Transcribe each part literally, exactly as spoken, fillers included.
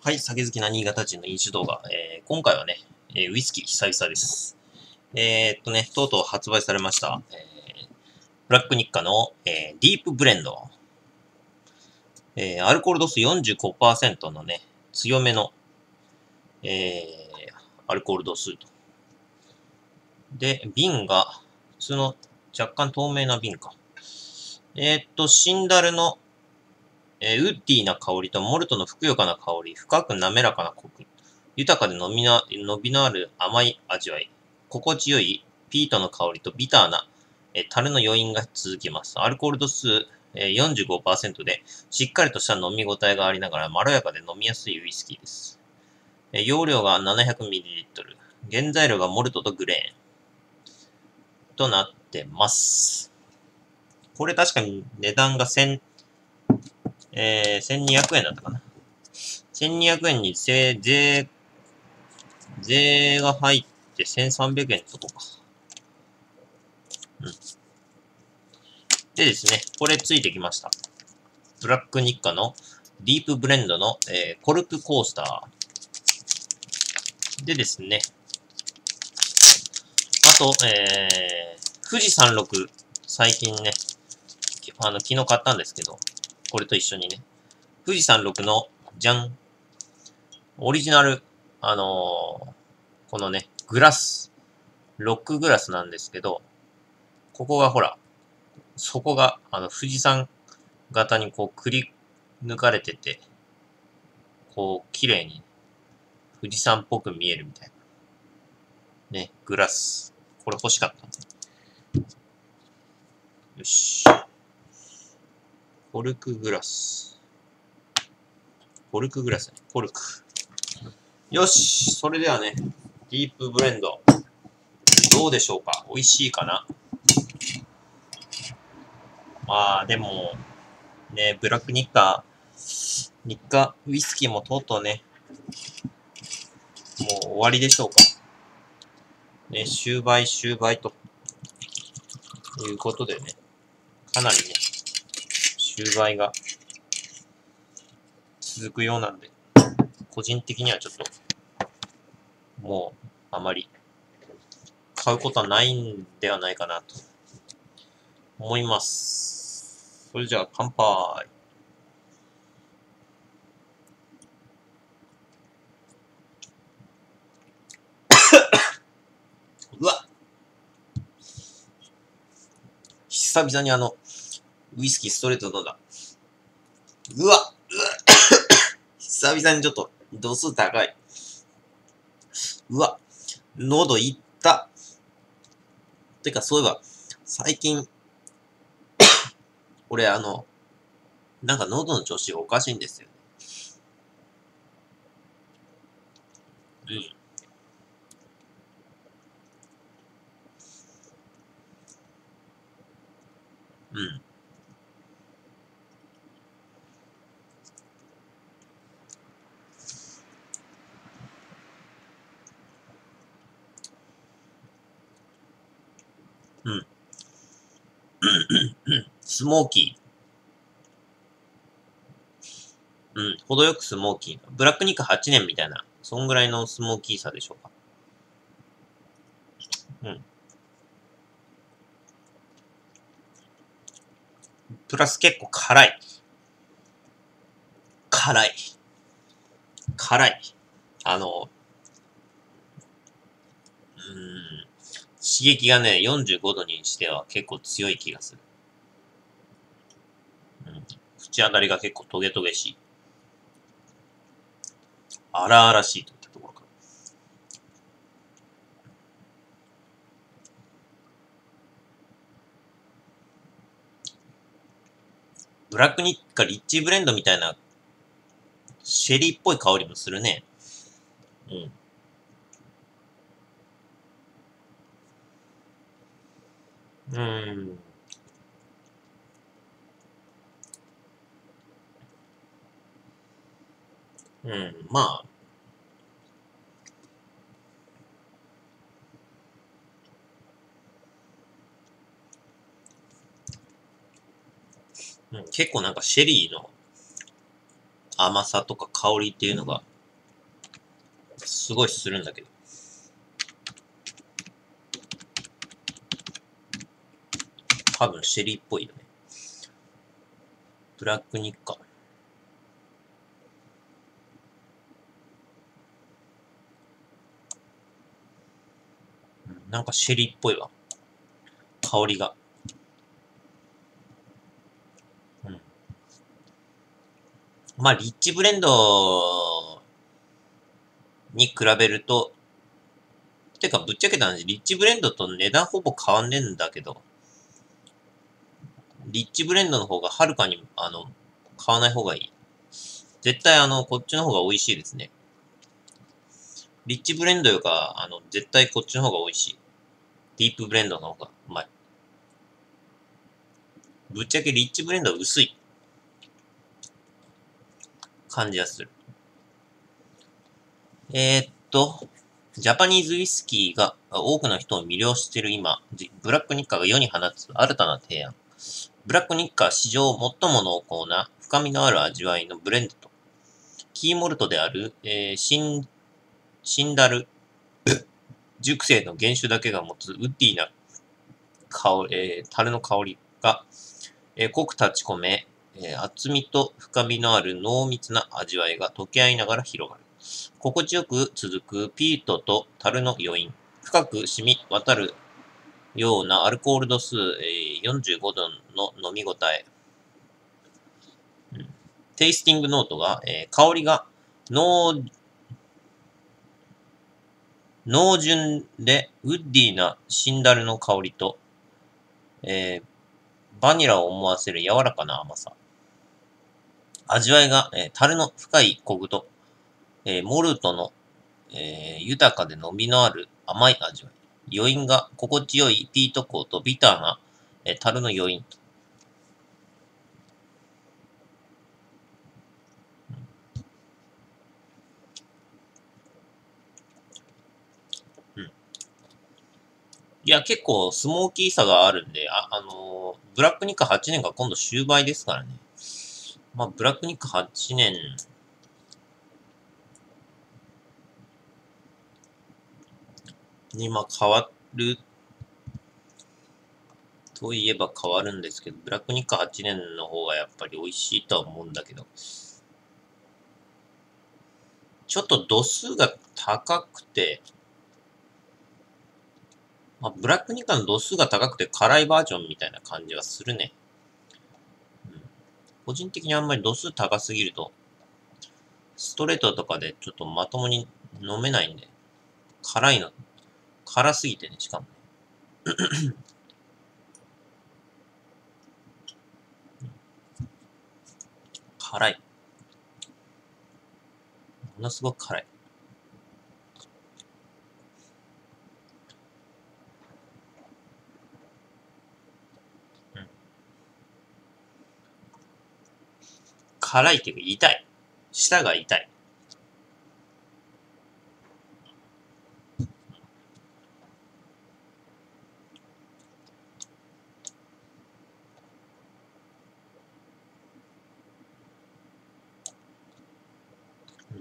はい、酒好きな新潟人の飲酒動画。えー、今回はね、えーウイスキー久々です。えー、っとね、とうとう発売されました、えー、ブラックニッカの、えー、ディープブレンド。えー、アルコール度数 よんじゅうごパーセント のね、強めの、えー、アルコール度数と。で、瓶が、普通の若干透明な瓶か。えー、っと、シンダルの、えー、ウッディな香りとモルトのふくよかな香り、深く滑らかなコク。豊かで伸びな伸びのある甘い味わい。心地よいピートの香りとビターな、えー、樽の余韻が続きます。アルコール度数、えー、よんじゅうごパーセント で、しっかりとした飲み応えがありながら、まろやかで飲みやすいウイスキーです。えー、容量が ななひゃくミリリットル。原材料がモルトとグレーン。となってます。これ確かに値段が1000、えー、せんにひゃくえんだったかな。せんにひゃくえんに税、税、税が入ってせんさんびゃくえんとこか。うん。でですね、これついてきました。ブラックニッカのディープブレンドの、えー、コルクコースター。でですね、あと、えー、富士山ろく、最近ね、あの、昨日買ったんですけど、これと一緒にね、富士山ろくの、じゃん、オリジナル、あのー、このね、グラス、ロックグラスなんですけど、ここがほら、底が、あの、富士山型にこう、くり抜かれてて、こう、綺麗に、富士山っぽく見えるみたいな。ね、グラス。これ欲しかったんで。よし。コルクグラス。コルクグラスね。コルク。よし。それではね、ディープブレンド。どうでしょうか？美味しいかな？まあ、でも、ね、ブラックニッカ、ニッカウイスキーもとうとうね、もう終わりでしょうか。ね、終売終売ということでね、かなりね、終売が続くようなんで、個人的にはちょっと、もう、あまり、買うことはないんではないかなと、思います。それじゃあ、乾杯。うわ久々にあの、ウイスキーストレート飲んだ。うわうわ久々にちょっと、度数高い。うわ喉いった。てか、そういえば、最近、俺あの、なんか喉の調子がおかしいんですよ。うん。うん。うん。スモーキー。うん。程よくスモーキー。ブラックニッカはちねんみたいな、そんぐらいのスモーキーさでしょうか。うん。プラス結構辛い。辛い。辛い。あの、うーん。刺激がね、よんじゅうごどにしては結構強い気がする。うん。口当たりが結構トゲトゲしい。荒々しいといったところか。ブラックニッカリッチブレンドみたいな、シェリーっぽい香りもするね。うん。うーん。うん。まあ、うん、結構なんかシェリーの甘さとか香りっていうのがすごいするんだけど。多分シェリーっぽいよね。ブラックニッカ。なんかシェリーっぽいわ。香りが。うん。まあ、リッチブレンドに比べると、てかぶっちゃけた話、リッチブレンドと値段ほぼ変わんねえんだけど、リッチブレンドの方がはるかに、あの、買わない方がいい。絶対あの、こっちの方が美味しいですね。リッチブレンドよりか、あの、絶対こっちの方が美味しい。ディープブレンドの方がうまい。ぶっちゃけリッチブレンドは薄い感じがする。えー、っと、ジャパニーズウイスキーが多くの人を魅了している今、ブラックニッカーが世に放つ新たな提案。ブラックニッカー史上最も濃厚な深みのある味わいのブレンドと、キーモルトである、えー、シン、シンダル熟成の原酒だけが持つウッディな香り、えー、樽の香りが、えー、濃く立ち込め、えー、厚みと深みのある濃密な味わいが溶け合いながら広がる。心地よく続くピートと樽の余韻。深く染み渡るようなアルコール度数、えー、よんじゅうごどの飲み応え。うん、テイスティングノートが、えー、香りが濃濃純でウッディなシンダルの香りと、えー、バニラを思わせる柔らかな甘さ。味わいが、えー、樽の深いコクと、えー、モルトの、えー、豊かで伸びのある甘い味わい。余韻が心地よいピート香とビターな、えー、樽の余韻。うん。いや、結構スモーキーさがあるんで、あ、あのー、ブラックニッカはちねんが今度終売ですからね。まあ、ブラックニッカはちねん、にまあ変わるといえば変わるんですけど、ブラックニッカはちねんの方がやっぱり美味しいとは思うんだけど、ちょっと度数が高くて、まあ、ブラックニッカの度数が高くて辛いバージョンみたいな感じはするね。うん、個人的にあんまり度数高すぎると、ストレートとかでちょっとまともに飲めないんで、辛いの、辛すぎてね、しかも。辛い。ものすごく辛い。うん、辛いっていうか痛い。舌が痛い。うん、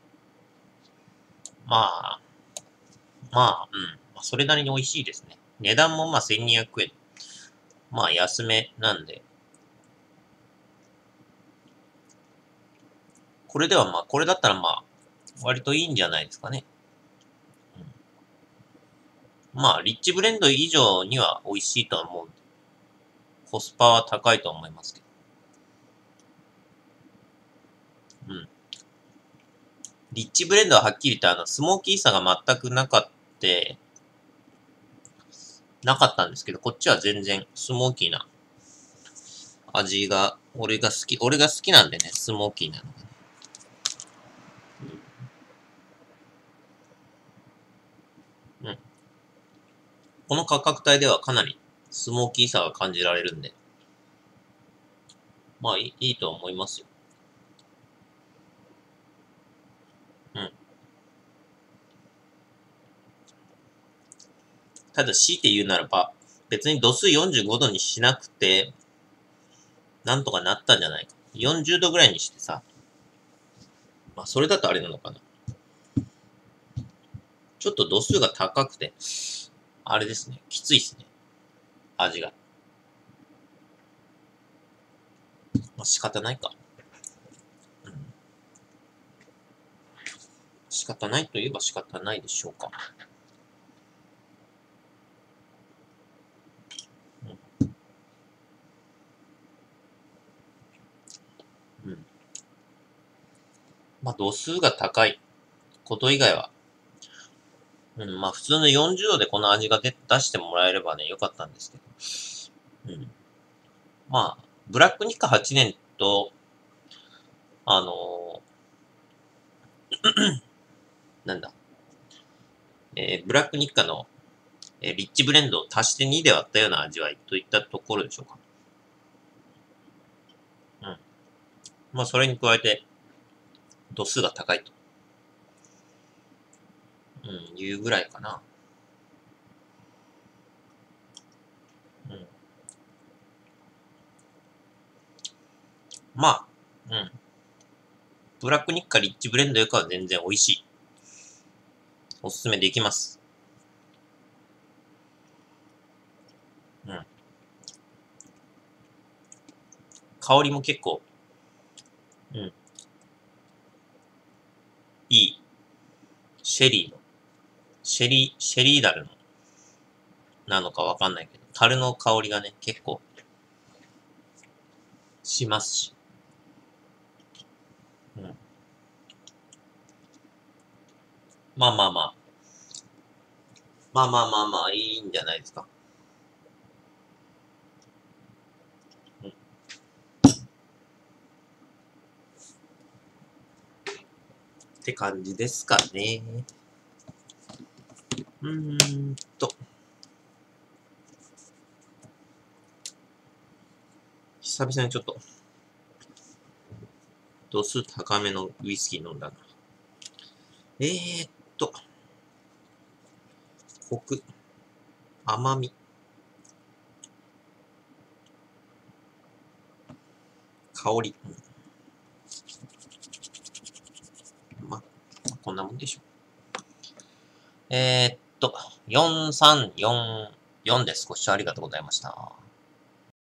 まあ、まあ、うん。まあ、それなりに美味しいですね。値段もまあせんにひゃくえん。まあ安めなんで。これではまあ、これだったらまあ、割といいんじゃないですかね。うん、まあ、リッチブレンド以上には美味しいとは思う。コスパは高いと思いますけど。うん。リッチブレンドははっきり言ってあの、スモーキーさが全くなかった、なかったんですけど、こっちは全然スモーキーな味が、俺が好き、俺が好きなんでね、スモーキーなのがね。うん。うん。この価格帯ではかなりスモーキーさが感じられるんで、まあいい、いいと思いますよ。うん。ただ強いて言うならば、別に度数よんじゅうごどにしなくて、なんとかなったんじゃないか。よんじゅうどぐらいにしてさ、まあそれだとあれなのかな。 ちょっと度数が高くて、あれですね。きついですね。味が。まあ、仕方ないか。うん。仕方ないといえば仕方ないでしょうか。うん。うん。まあ、度数が高いこと以外は、うん、まあ普通のよんじゅうどでこの味が出出してもらえればね、よかったんですけど。うん。まあ、ブラックニッカはちねんと、あのーなんだ、えー、ブラックニッカの、えーリッチブレンドを足してにで割ったような味わいといったところでしょうか。うん。まあそれに加えて、度数が高いと、うん、いうぐらいかな。うん。まあ、うん。ブラックニッカリッチブレンドよりかは全然美味しい。おすすめできます。うん。香りも結構、うん。いい。シェリーの、シェリー、シェリーダルの、なのかわかんないけど、樽の香りがね、結構、しますし。うん。まあまあまあ。まあまあまあまあ、いいんじゃないですか。うん。って感じですかね。うーんと。久々にちょっと、度数高めのウイスキー飲んだな。えーっと、コク、甘み、香り。うん、まあ、こんなもんでしょう。えーっと、よんさんよんよんです。ご視聴ありがとうございました。